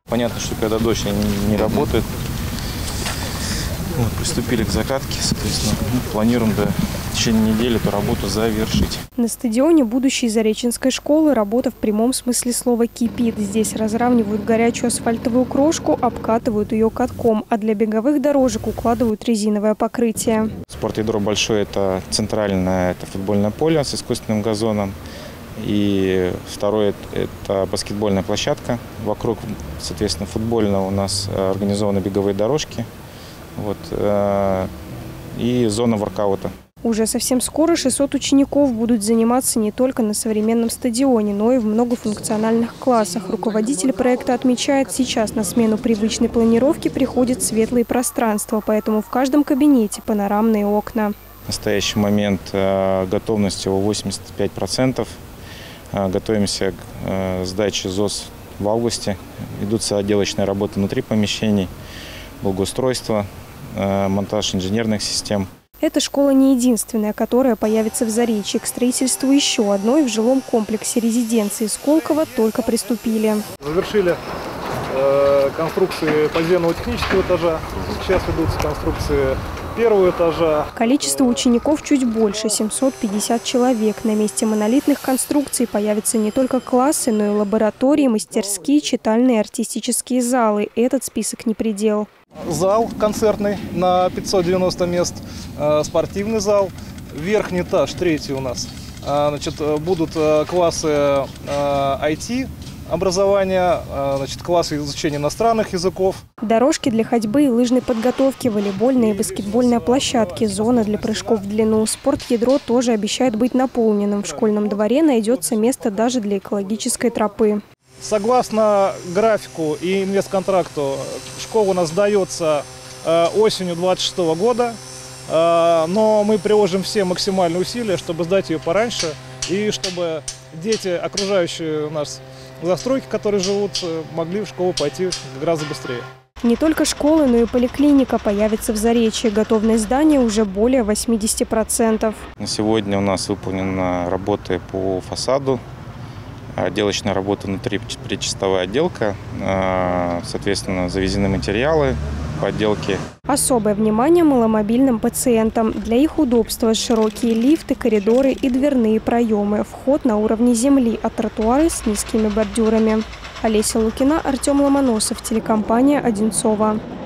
Понятно, что когда дождь, они не работают. Вот, приступили к закатке, соответственно, планируем в течение недели эту работу завершить. На стадионе будущей Зареченской школы работа в прямом смысле слова кипит. Здесь разравнивают горячую асфальтовую крошку, обкатывают ее катком, а для беговых дорожек укладывают резиновое покрытие. Спортядро большое – это центральное, это футбольное поле с искусственным газоном. И второе – это баскетбольная площадка. Вокруг, соответственно, футбольного у нас организованы беговые дорожки. Вот, и зона воркаута. Уже совсем скоро 600 учеников будут заниматься не только на современном стадионе, но и в многофункциональных классах. Руководитель проекта отмечает, сейчас на смену привычной планировке приходят светлые пространства, поэтому в каждом кабинете панорамные окна. В настоящий момент готовность его 85%. Готовимся к сдаче ЗОС в августе. Ведутся отделочные работы внутри помещений, благоустройство, монтаж инженерных систем. Эта школа не единственная, которая появится в Заречье. К строительству еще одной в жилом комплексе резиденции Сколково только приступили. Завершили конструкции подземного технического этажа. Сейчас ведутся конструкции первого этажа. Количество учеников чуть больше – 750 человек. На месте монолитных конструкций появятся не только классы, но и лаборатории, мастерские, читальные и артистические залы. Этот список не предел. Зал концертный на 590 мест, спортивный зал, верхний этаж, третий у нас. Значит, будут классы IT образования, значит, классы изучения иностранных языков. Дорожки для ходьбы и лыжной подготовки, волейбольные и баскетбольные площадки, зона для прыжков в длину. Спортядро тоже обещает быть наполненным. В школьном дворе найдется место даже для экологической тропы. Согласно графику и инвестконтракту, школа у нас сдается осенью 2026 года, но мы приложим все максимальные усилия, чтобы сдать ее пораньше и чтобы дети, окружающие у нас застройки, которые живут, могли в школу пойти гораздо быстрее. Не только школы, но и поликлиника появится в Заречье. Готовность здания уже более 80%. На сегодня у нас выполнены работы по фасаду. Отделочная работа внутри, предчистовая отделка, соответственно, завезены материалы по отделке. Особое внимание маломобильным пациентам. Для их удобства широкие лифты, коридоры и дверные проемы. Вход на уровне земли, а тротуары с низкими бордюрами. Олеся Лукина, Артем Ломоносов, телекомпания «Одинцово».